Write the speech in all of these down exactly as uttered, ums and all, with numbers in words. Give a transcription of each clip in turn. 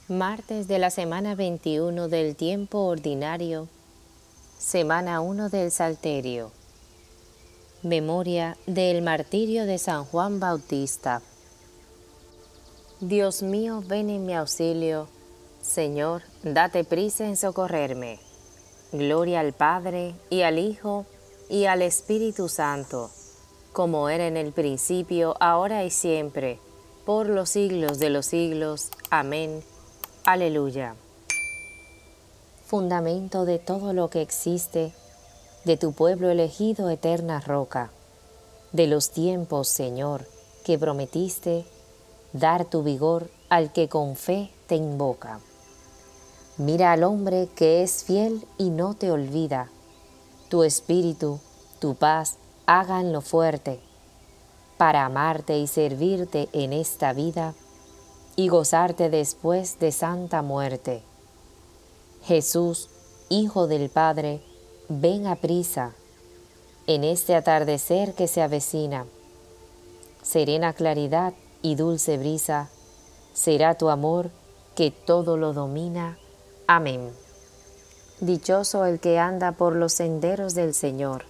Martes de la semana veintiuno del tiempo ordinario, semana uno del Salterio. Memoria del martirio de San Juan Bautista. Dios mío, ven en mi auxilio. Señor, date prisa en socorrerme. Gloria al Padre, y al Hijo, y al Espíritu Santo, como era en el principio, ahora y siempre, por los siglos de los siglos. Amén. Aleluya. Fundamento de todo lo que existe, de tu pueblo elegido, eterna roca, de los tiempos, Señor, que prometiste dar tu vigor al que con fe te invoca. Mira al hombre que es fiel y no te olvida. Tu espíritu, tu paz, háganlo fuerte, para amarte y servirte en esta vida y gozarte después de santa muerte. Jesús, Hijo del Padre, ven aprisa, en este atardecer que se avecina. Serena claridad y dulce brisa, será tu amor que todo lo domina. Amén. Dichoso el que anda por los senderos del Señor.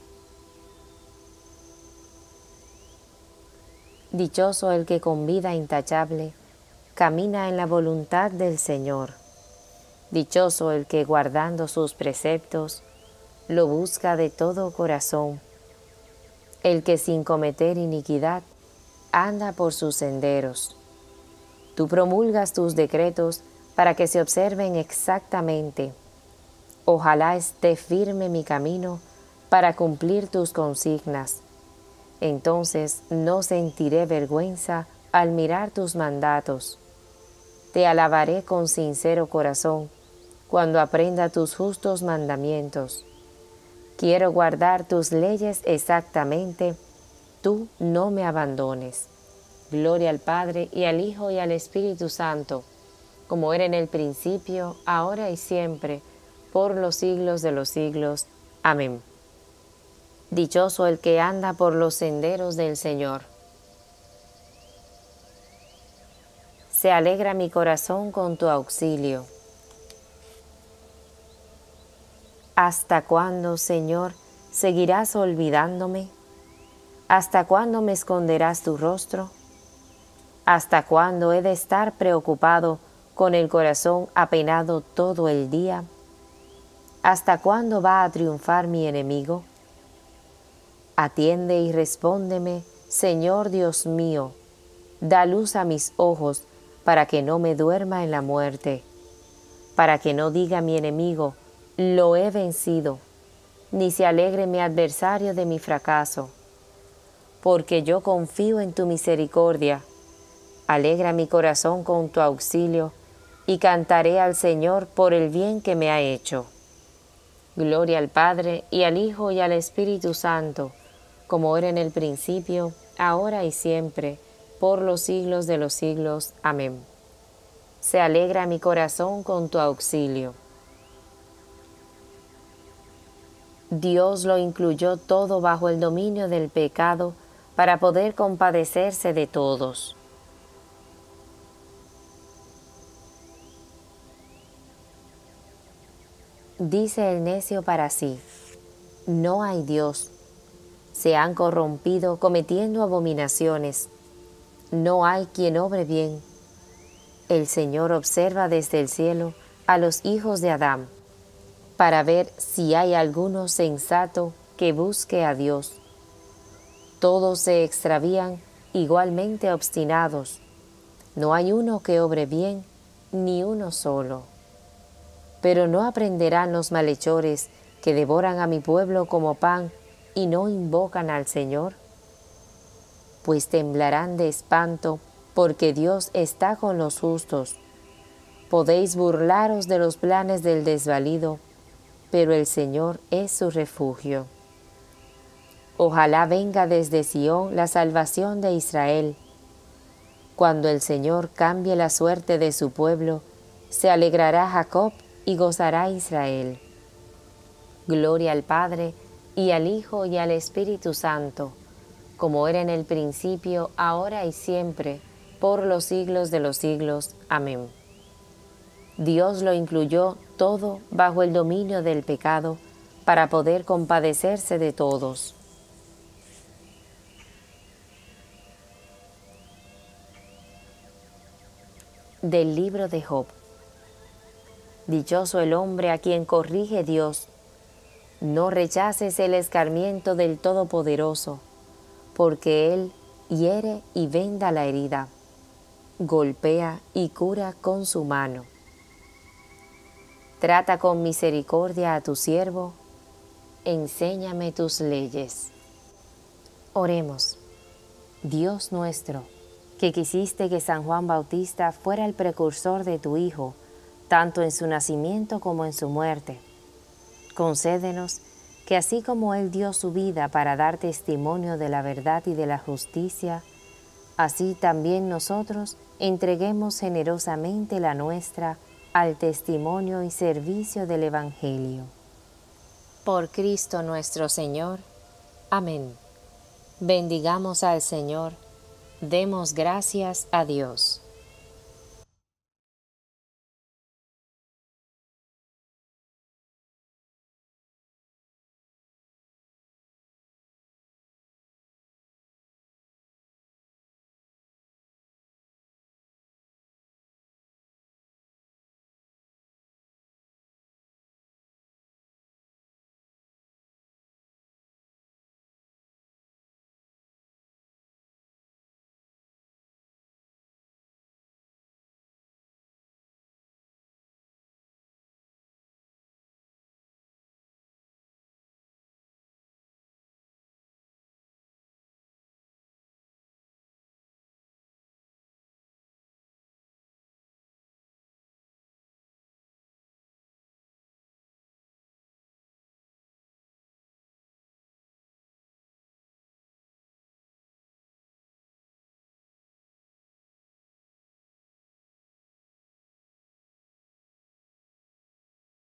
Dichoso el que con vida intachable camina en la voluntad del Señor. Dichoso el que guardando sus preceptos lo busca de todo corazón. El que sin cometer iniquidad anda por sus senderos. Tú promulgas tus decretos para que se observen exactamente. Ojalá esté firme mi camino para cumplir tus consignas. Entonces no sentiré vergüenza al mirar tus mandatos. Te alabaré con sincero corazón cuando aprenda tus justos mandamientos. Quiero guardar tus leyes exactamente, tú no me abandones. Gloria al Padre, y al Hijo, y al Espíritu Santo, como era en el principio, ahora y siempre, por los siglos de los siglos. Amén. Dichoso el que anda por los senderos del Señor. Se alegra mi corazón con tu auxilio. ¿Hasta cuándo, Señor, seguirás olvidándome? ¿Hasta cuándo me esconderás tu rostro? ¿Hasta cuándo he de estar preocupado con el corazón apenado todo el día? ¿Hasta cuándo va a triunfar mi enemigo? Atiende y respóndeme, Señor Dios mío. Da luz a mis ojos para que no me duerma en la muerte, para que no diga mi enemigo, lo he vencido, ni se alegre mi adversario de mi fracaso. Porque yo confío en tu misericordia. Alegra mi corazón con tu auxilio, y cantaré al Señor por el bien que me ha hecho. Gloria al Padre, y al Hijo, y al Espíritu Santo, como era en el principio, ahora y siempre, por los siglos de los siglos. Amén. Se alegra mi corazón con tu auxilio. Dios lo incluyó todo bajo el dominio del pecado para poder compadecerse de todos. Dice el necio para sí, no hay Dios. Se han corrompido cometiendo abominaciones. No hay quien obre bien. El Señor observa desde el cielo a los hijos de Adán, para ver si hay alguno sensato que busque a Dios. Todos se extravían igualmente obstinados. No hay uno que obre bien, ni uno solo. Pero no aprenderán los malhechores que devoran a mi pueblo como pan y no invocan al Señor. Pues temblarán de espanto, porque Dios está con los justos. Podéis burlaros de los planes del desvalido, pero el Señor es su refugio. Ojalá venga desde Sión la salvación de Israel. Cuando el Señor cambie la suerte de su pueblo, se alegrará Jacob y gozará Israel. Gloria al Padre, y al Hijo, y al Espíritu Santo, como era en el principio, ahora y siempre, por los siglos de los siglos. Amén. Dios lo incluyó todo bajo el dominio del pecado para poder compadecerse de todos. Del libro de Job. Dichoso el hombre a quien corrige Dios. No rechaces el escarmiento del Todopoderoso, porque Él hiere y venda la herida, golpea y cura con su mano. Trata con misericordia a tu siervo, enséñame tus leyes. Oremos. Dios nuestro, que quisiste que San Juan Bautista fuera el precursor de tu Hijo, tanto en su nacimiento como en su muerte, concédenos que así como Él dio su vida para dar testimonio de la verdad y de la justicia, así también nosotros entreguemos generosamente la nuestra al testimonio y servicio del Evangelio. Por Cristo nuestro Señor. Amén. Bendigamos al Señor. Demos gracias a Dios.